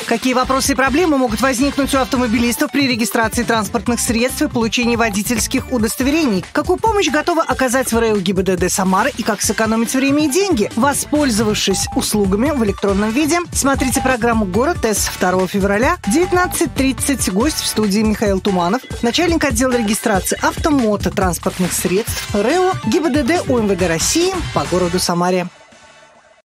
Какие вопросы и проблемы могут возникнуть у автомобилистов при регистрации транспортных средств и получении водительских удостоверений? Какую помощь готова оказать в РЭО ГИБДД Самары и как сэкономить время и деньги, воспользовавшись услугами в электронном виде? Смотрите программу «Город С» 2 февраля в 19:30. Гость в студии Михаил Туманов, начальник отдела регистрации автомототранспортных средств РЭО ГИБДД УМВД России по городу Самаре.